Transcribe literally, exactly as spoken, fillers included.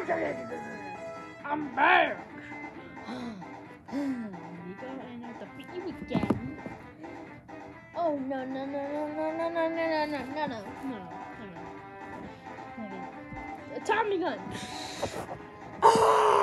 I'm back. Nico, and I have to beat you again. Oh no no no no no no no no no no no no no no. A Tommy gun.